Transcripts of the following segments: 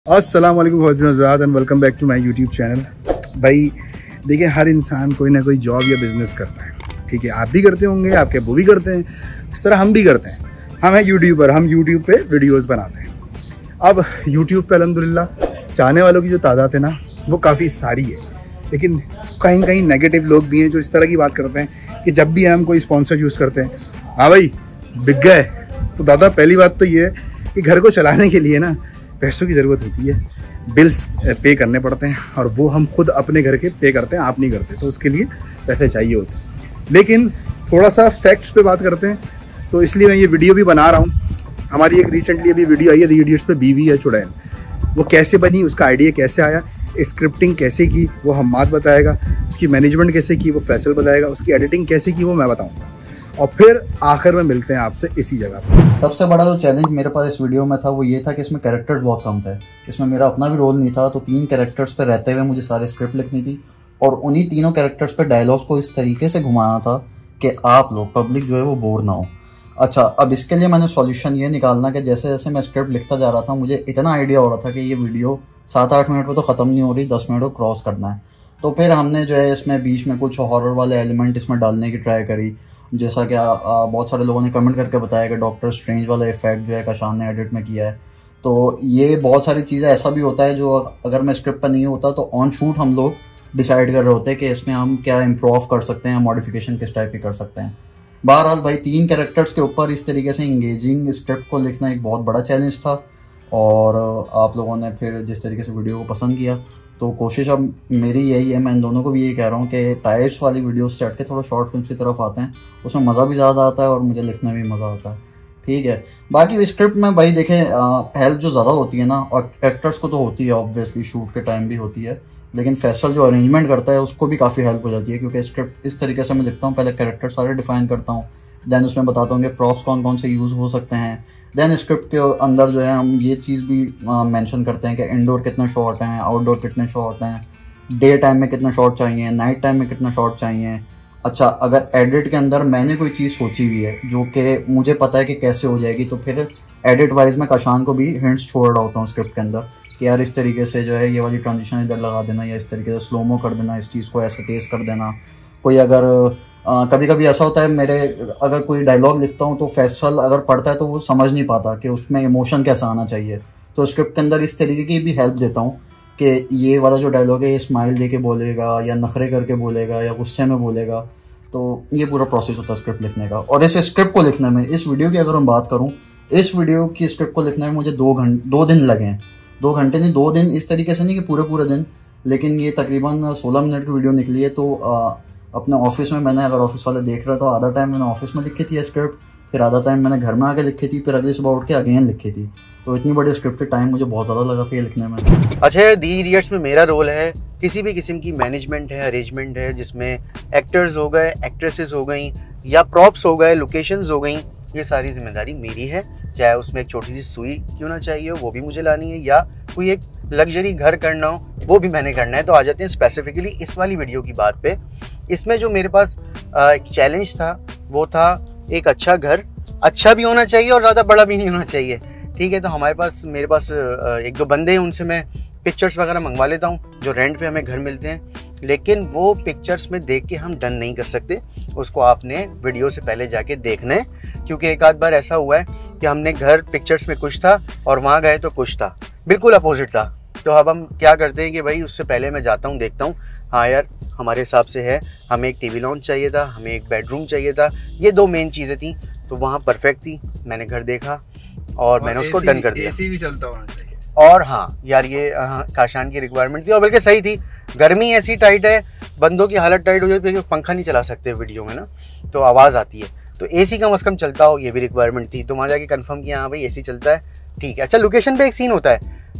अस्सलाम वालेकुम हज़रात and welcome back to my YouTube channel. भाई देखिए, हर इंसान कोई ना कोई जॉब या बिज़नेस करता है, ठीक है। आप भी करते होंगे, आपके वो भी करते हैं, इस तरह हम भी करते हैं। हम हैं यूट्यूबर, हम यूट्यूब पे वीडियोस बनाते हैं। अब यूट्यूब पे अल्हम्दुलिल्लाह चाहने वालों की जो तादाद है ना, वो काफ़ी सारी है, लेकिन कहीं कहीं नेगेटिव लोग भी हैं जो इस तरह की बात करते हैं कि जब भी हम कोई स्पॉन्सर यूज़ करते हैं, हाँ भाई बिक गए। तो दादा पहली बात तो ये है कि घर को चलाने के लिए ना पैसों की ज़रूरत होती है, बिल्स पे करने पड़ते हैं, और वो हम खुद अपने घर के पे करते हैं, आप नहीं करते, तो उसके लिए पैसे चाहिए होते हैं। लेकिन थोड़ा सा फैक्ट्स पे बात करते हैं, तो इसलिए मैं ये वीडियो भी बना रहा हूँ। हमारी एक रिसेंटली अभी वीडियो आई है, द इडियट्स पे बीवी या चुड़ैल, वो कैसे बनी, उसका आइडिया कैसे आया, स्क्रिप्टिंग कैसे की वो हम्माद बताएगा, उसकी मैनेजमेंट कैसे की वो फैसल बताएगा, उसकी एडिटिंग कैसे की वो मैं बताऊँगा, और फिर आखिर में मिलते हैं आपसे इसी जगह पर। सबसे बड़ा जो चैलेंज मेरे पास इस वीडियो में था वो ये था कि इसमें कैरेक्टर्स बहुत कम थे। इसमें मेरा अपना भी रोल नहीं था, तो 3 कैरेक्टर्स पे रहते हुए मुझे सारे स्क्रिप्ट लिखनी थी, और उन्हीं तीनों कैरेक्टर्स पे डायलॉग्स को इस तरीके से घुमाना था कि आप लोग पब्लिक जो है वो बोर ना हो। अच्छा, अब इसके लिए मैंने सॉल्यूशन ये निकालना कि जैसे जैसे मैं स्क्रिप्ट लिखता जा रहा था, मुझे इतना आइडिया हो रहा था कि ये वीडियो 7-8 मिनट पर तो ख़त्म नहीं हो रही, 10 मिनट को क्रॉस करना है। तो फिर हमने जो है इसमें बीच में कुछ हॉरर वाले एलिमेंट इसमें डालने की ट्राई करी, जैसा कि बहुत सारे लोगों ने कमेंट करके बताया कि डॉक्टर स्ट्रेंज वाला इफेक्ट जो है काशान ने एडिट में किया है। तो ये बहुत सारी चीज़ें ऐसा भी होता है जो अगर मैं स्क्रिप्ट पर नहीं होता तो ऑन शूट हम लोग डिसाइड कर रहे होते हैं कि इसमें हम क्या इम्प्रूव कर सकते हैं, मॉडिफिकेशन किस टाइप की कर सकते हैं। बहरहाल भाई 3 कैरेक्टर्स के ऊपर इस तरीके से इंगेजिंग स्क्रिप्ट को लिखना एक बहुत बड़ा चैलेंज था, और आप लोगों ने फिर जिस तरीके से वीडियो को पसंद किया, तो कोशिश अब मेरी यही है, मैं इन दोनों को भी यही कह रहा हूँ कि टाइप्स वाली वीडियोस से हट के थोड़ा शॉर्ट फिल्म की तरफ आते हैं, उसमें मज़ा भी ज़्यादा आता है और मुझे लिखने में भी मज़ा आता है, ठीक है। बाकी स्क्रिप्ट में भाई देखें, हेल्प जो ज़्यादा होती है ना, और एक्टर्स को तो होती है ऑब्वियसली, शूट के टाइम भी होती है, लेकिन फैसल जो अरेंजमेंट करता है उसको भी काफ़ी हेल्प हो जाती है, क्योंकि स्क्रिप्ट इस तरीके से मैं लिखता हूँ, पहले कैरेक्टर सारे डिफाइन करता हूँ, देन उसमें बताता हूँ कि प्रॉप्स कौन कौन से यूज़ हो सकते हैं, देन स्क्रिप्ट के अंदर जो है हम ये चीज़ भी मेंशन करते हैं कि इंडोर कितने शॉट हैं, आउटडोर कितने शॉट हैं, डे टाइम में कितना शॉट चाहिए, नाइट टाइम में कितना शॉट चाहिए। अच्छा, अगर एडिट के अंदर मैंने कोई चीज़ सोची हुई है जो कि मुझे पता है कि कैसे हो जाएगी, तो फिर एडिट वाइज मैं काशान को भी हिंट्स छोड़ रहा होता हूँ स्क्रिप्ट के अंदर कि यार इस तरीके से जो है ये वाली ट्रांजिशन इधर लगा देना, या इस तरीके से स्लोमो कर देना, इस चीज़ को ऐसे तेज़ कर देना। कोई अगर कभी कभी ऐसा होता है, मेरे अगर कोई डायलॉग लिखता हूँ तो फैसल अगर पढ़ता है तो वो समझ नहीं पाता कि उसमें इमोशन कैसा आना चाहिए, तो स्क्रिप्ट के अंदर इस तरीके की भी हेल्प देता हूँ कि ये वाला जो डायलॉग है ये स्माइल दे के बोलेगा, या नखरे करके बोलेगा, या गुस्से में बोलेगा। तो ये पूरा प्रोसेस होता है स्क्रिप्ट लिखने का। और इस स्क्रिप्ट को लिखने में, इस वीडियो की अगर मैं बात करूँ, इस वीडियो की स्क्रिप्ट को लिखने में मुझे 2 दिन लगे हैं। 2 घंटे नहीं, 2 दिन इस तरीके से नहीं कि पूरे दिन, लेकिन ये तकरीबन 16 मिनट की वीडियो निकली है। तो अपने ऑफिस में मैंने, अगर ऑफिस वाले देख रहे तो आधा टाइम मैंने ऑफिस में लिखी थी स्क्रिप्ट, फिर आधा टाइम मैंने घर में आके लिखी थी, फिर अगली सुबह उठ के अगेन लिखी थी। तो इतनी बड़ी स्क्रिप्ट के टाइम मुझे बहुत ज़्यादा लगा था ये लिखने में। अच्छा, दी इडियट्स में मेरा रोल है किसी भी किस्म की मैनेजमेंट है, अरेंजमेंट है, जिसमें एक्टर्स हो गए, एक्ट्रेसेस हो गई, या प्रॉप्स हो गए, लोकेशंस हो गई, ये सारी जिम्मेदारी मेरी है। चाहे उसमें एक छोटी सी सुई क्यों ना चाहिए हो, वो भी मुझे लानी है, या कोई एक लग्जरी घर करना हो, वो भी मैंने करना है। तो आ जाते हैं स्पेसिफिकली इस वाली वीडियो की बात पे। इसमें जो मेरे पास एक चैलेंज था वो था एक अच्छा घर, अच्छा भी होना चाहिए और ज़्यादा बड़ा भी नहीं होना चाहिए, ठीक है। तो मेरे पास 1-2 बंदे हैं, उनसे मैं पिक्चर्स वगैरह मंगवा लेता हूँ जो रेंट पे हमें घर मिलते हैं, लेकिन वो पिक्चर्स में देख के हम डन नहीं कर सकते, उसको आपने वीडियो से पहले जाके देखना है। क्योंकि एक आध बार ऐसा हुआ है कि हमने घर पिक्चर्स में कुछ था और वहाँ गए तो कुछ था, बिल्कुल अपोजिट था। तो अब हम क्या करते हैं कि भाई उससे पहले मैं जाता हूँ, देखता हूँ, हाँ यार हमारे हिसाब से है, हमें एक टीवी लॉन्च चाहिए था, हमें एक बेडरूम चाहिए था, ये 2 मेन चीज़ें थी, तो वहाँ परफेक्ट थी। मैंने घर देखा और मैंने उसको डन कर दिया। एसी भी चलता होना चाहिए। और हाँ यार, ये काशान की रिक्वायरमेंट थी, और बल्कि सही थी। गर्मी ऐसी टाइट है, बंदों की हालत टाइट हो जाती है, पंखा नहीं चला सकते वीडियो में ना, तो आवाज़ आती है, तो एसी कम से कम चलता हो, ये भी रिक्वायरमेंट थी। तो वहाँ जाके कंफर्म किया, हाँ भाई एसी चलता है, ठीक है। अच्छा, लोकेशन पे एक सीन होता है,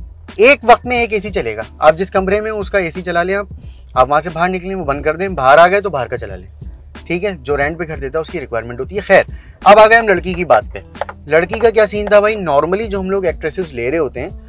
एक वक्त में एक एसी चलेगा, आप जिस कमरे में उसका एसी चला लें, आप वहाँ से बाहर निकलें वो बंद कर दें, बाहर आ गए तो बाहर का चला लें, ठीक है। जो रेंट पे घर देता है उसकी रिक्वायरमेंट होती है। खैर, अब आ गए हम लड़की की बात पे। लड़की का क्या सीन था भाई, नॉर्मली जो हम लोग एक्ट्रेसेस ले रहे होते हैं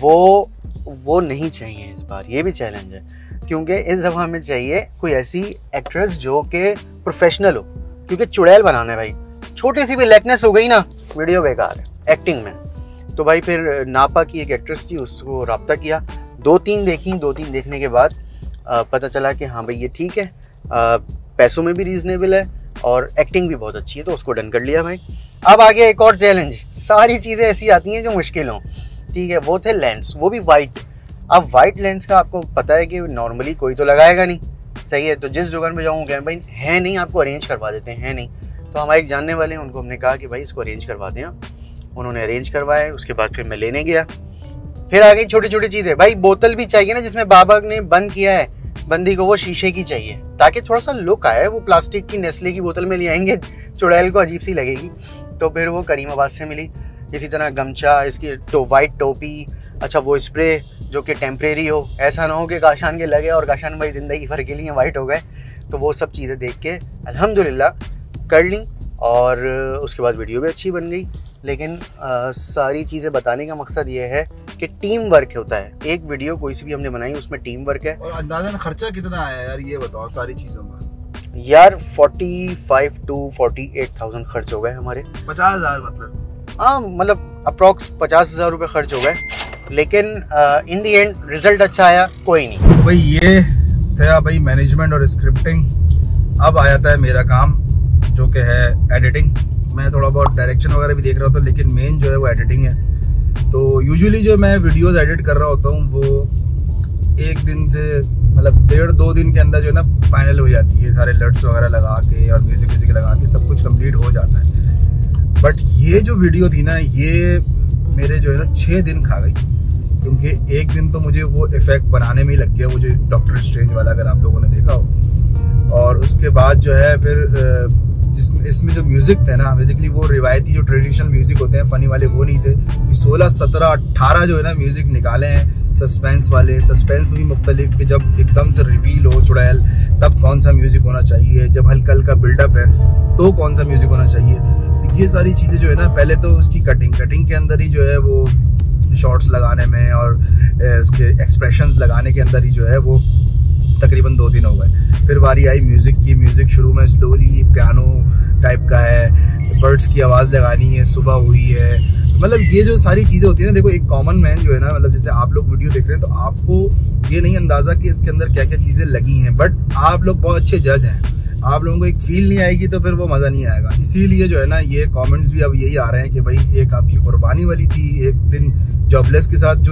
वो नहीं चाहिए इस बार, ये भी चैलेंज है, क्योंकि इस दफ़ा हमें चाहिए कोई ऐसी एक्ट्रेस जो कि प्रोफेशनल हो, क्योंकि चुड़ैल बनाना है भाई, छोटी सी भी लैकनेस हो गई ना वीडियो बेकार है एक्टिंग में। तो भाई फिर नापा की एक एक्ट्रेस थी, उसको रब्ता किया, 2-3 देखी, 2-3 देखने के बाद पता चला कि हाँ भाई ये ठीक है, पैसों में भी रीज़नेबल है और एक्टिंग भी बहुत अच्छी है, तो उसको डन कर लिया भाई। अब आ गया एक और चैलेंज, सारी चीज़ें ऐसी आती हैं जो मुश्किल हों, ठीक है। वो थे लेंस, वो भी वाइट। अब वाइट लेंस का आपको पता है कि नॉर्मली कोई तो लगाएगा नहीं, सही है। तो जिस दुकान पे जाऊँ क्या भाई है नहीं, आपको अरेंज करवा देते हैं, है नहीं। तो हमारे एक जानने वाले हैं, उनको हमने कहा कि भाई इसको अरेंज करवा दें आप। उन्होंने अरेंज करवाया, उसके बाद फिर मैं लेने गया। फिर आ गई छोटी छोटी चीज़ें, भाई बोतल भी चाहिए ना, जिसमें बाबा ने बंद किया है बंदी को, वो शीशे की चाहिए ताकि थोड़ा सा लुक आए। वो प्लास्टिक की नेस्ले की बोतल में ले आएंगे, चुड़ैल को अजीब सी लगेगी। तो फिर वो करीमाबाद से मिली। इसी तरह गमछा, इसकी तो वाइट टोपी, अच्छा वो स्प्रे जो कि टेम्परेरी हो, ऐसा ना हो कि काशान के लगे और काशान भाई ज़िंदगी भर के लिए वाइट हो गए। तो वो सब चीज़ें देख के अल्हम्दुलिल्लाह कर ली और उसके बाद वीडियो भी अच्छी बन गई। लेकिन सारी चीज़ें बताने का मकसद ये है कि टीम वर्क होता है। एक वीडियो कोई सी भी हमने बनाई उसमें टीम वर्क है। और अंदाज़न खर्चा कितना आया यार, ये बताओ सारी चीज़ों का। यार 45 to 48,000 खर्च हो गए हमारे। 50,000 मतलब? हाँ, मतलब अप्रॉक्स 50,000 रुपये खर्च हो गए, लेकिन इन दी एंड रिजल्ट अच्छा आया, कोई नहीं। तो भाई ये था भाई मैनेजमेंट और स्क्रिप्टिंग। अब आ जाता है मेरा काम जो कि है एडिटिंग। मैं थोड़ा बहुत डायरेक्शन वगैरह भी देख रहा होता हूँ, लेकिन मेन जो है वो एडिटिंग है। तो यूजुअली जो मैं वीडियोस एडिट कर रहा होता हूँ वो एक दिन से मतलब 1.5-2 दिन के अंदर जो है ना फाइनल हो जाती है, सारे लट्स वगैरह लगा के और म्यूजिक लगा के सब कुछ कंप्लीट हो जाता है। बट ये जो वीडियो थी ना, ये मेरे जो है ना 6 दिन खा गई, क्योंकि एक दिन तो मुझे वो इफेक्ट बनाने में ही लग गया, वो जो डॉक्टर स्ट्रेंज वाला, अगर आप लोगों ने देखा हो। और उसके बाद जो है फिर इसमें जो म्यूजिक थे ना, बेसिकली वो रिवायती जो ट्रेडिशनल म्यूजिक होते हैं फनी वाले, वो नहीं थे। 16, 17, 18 जो है ना म्यूजिक निकाले हैं सस्पेंस वाले। सस्पेंस में भी मुख्तलिफ कि जब एकदम से रिवील हो चुड़ैल तब कौन सा म्यूजिक होना चाहिए, जब हल्का हल्का बिल्डअप है तो कौन सा म्यूजिक होना चाहिए। तो ये सारी चीज़ें जो है ना, पहले तो उसकी कटिंग के अंदर ही जो है वो शॉर्ट्स लगाने में और उसके एक्सप्रेशंस लगाने के अंदर ही जो है वो तकरीबन 2 दिन हो गए। फिर बारी आई म्यूज़िक की। म्यूज़िक शुरू में स्लोली पियानो टाइप का है, बर्ड्स की आवाज़ लगानी है, सुबह हुई है, मतलब ये जो सारी चीज़ें होती हैं ना, देखो एक कॉमन मैन जो है ना, मतलब जैसे आप लोग वीडियो देख रहे हैं तो आपको ये नहीं अंदाज़ा कि इसके अंदर क्या क्या चीज़ें लगी हैं, बट आप लोग बहुत अच्छे जज हैं। आप लोगों को एक फील नहीं आएगी तो फिर वो मज़ा नहीं आएगा। इसीलिए जो है ना ये कमेंट्स भी अब यही आ रहे हैं कि भाई एक आपकी कुर्बानी वाली थी, एक दिन जॉबलेस के साथ जो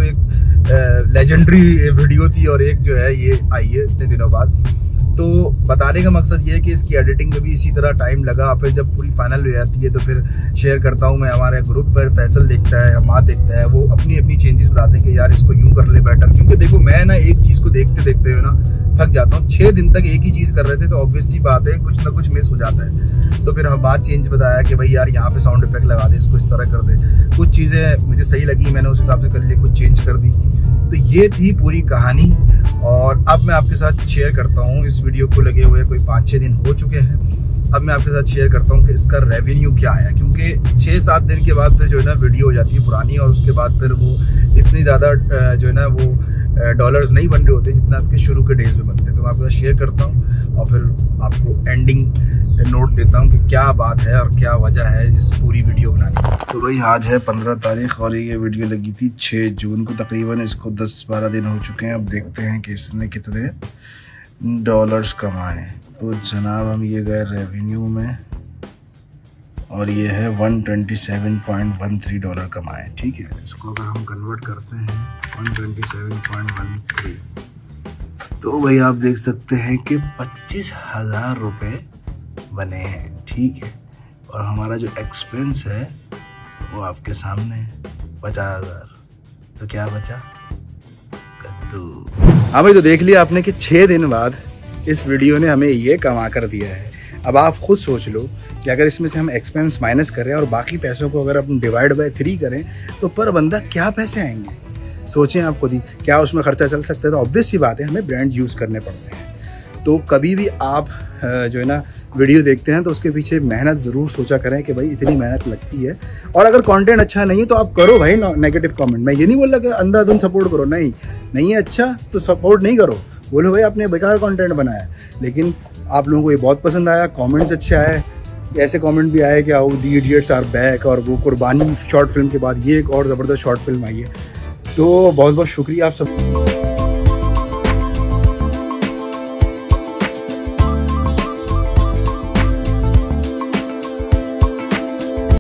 एक लेजेंडरी वीडियो थी, और एक जो है ये आई है इतने दिनों बाद। तो बताने का मकसद ये है कि इसकी एडिटिंग में भी इसी तरह टाइम लगा। फिर जब पूरी फाइनल हो जाती है तो फिर शेयर करता हूँ मैं हमारे ग्रुप पर। फैसल देखता है, हमाद देखता है, वो अपनी अपनी चेंजेस बताते हैं कि यार इसको यूँ कर ले बेटर। क्योंकि देखो मैं ना एक चीज़ को देखते देखते हो ना थक जाता हूँ। 6 दिन तक एक ही चीज़ कर रहे थे तो ऑब्वियस सी बात है कुछ ना कुछ मिस हो जाता है। तो फिर हमाद चेंज बताया कि भाई यार यहाँ पे साउंड इफेक्ट लगा दे, इसको इस तरह कर दे। कुछ चीज़ें मुझे सही लगी, मैंने उस हिसाब से कर ली, कुछ चेंज कर दी। तो ये थी पूरी कहानी। और अब मैं आपके साथ शेयर करता हूँ, इस वीडियो को लगे हुए कोई 5-6 दिन हो चुके हैं। अब मैं आपके साथ शेयर करता हूँ कि इसका रेवेन्यू क्या आया, क्योंकि 6-7 दिन के बाद फिर जो है ना वीडियो हो जाती है पुरानी, और उसके बाद फिर वो इतनी ज़्यादा जो है ना वो डॉलर्स नहीं बन रहे होते जितना इसके शुरू के डेज में बनते हैं। तो मैं आपके साथ शेयर करता हूँ और फिर आपको एंडिंग नोट देता हूँ कि क्या बात है और क्या वजह है इस पूरी वीडियो बनाने की। तो भाई आज है 15 तारीख और ये वीडियो लगी थी 6 जून को। तकरीबन इसको 10-12 दिन हो चुके हैं। अब देखते हैं कि इसने कितने डॉलर्स कमाए। तो जनाब हम ये गए रेवेन्यू में और ये है 127.13 डॉलर कमाए। ठीक है, इसको अगर हम कन्वर्ट करते हैं 127.13 तो भाई आप देख सकते हैं कि 25,000 रुपये बने हैं। ठीक है, और हमारा जो एक्सपेंस है वो आपके सामने है 50,000। तो क्या बचा? कद्दू। हाँ भाई, तो देख लिया आपने कि 6 दिन बाद इस वीडियो ने हमें ये कमा कर दिया है। अब आप खुद सोच लो कि अगर इसमें से हम एक्सपेंस माइनस करें और बाकी पैसों को अगर अपन डिवाइड बाय 3 करें तो पर बंदा क्या पैसे आएंगे। सोचें आप खुद ही, क्या उसमें खर्चा चल सकता है। तो ऑब्वियस सी बात है हमें ब्रांड यूज़ करने पड़ते हैं। तो कभी भी आप जो है ना वीडियो देखते हैं तो उसके पीछे मेहनत ज़रूर सोचा करें कि भाई इतनी मेहनत लगती है। और अगर कंटेंट अच्छा नहीं है तो आप करो भाई नेगेटिव कमेंट। मैं ये नहीं बोल रहा कि अंधाधुंध सपोर्ट करो, नहीं है अच्छा तो सपोर्ट नहीं करो, बोलो भाई आपने बेकार कंटेंट बनाया। लेकिन आप लोगों को ये बहुत पसंद आया, कमेंट्स अच्छे आए, ऐसे कमेंट भी आए कि आओ दी इडियट्स आर बैक, और वो कुर्बानी शॉर्ट फिल्म के बाद ये एक और ज़बरदस्त शॉर्ट फिल्म आई है। तो बहुत बहुत शुक्रिया आप सब।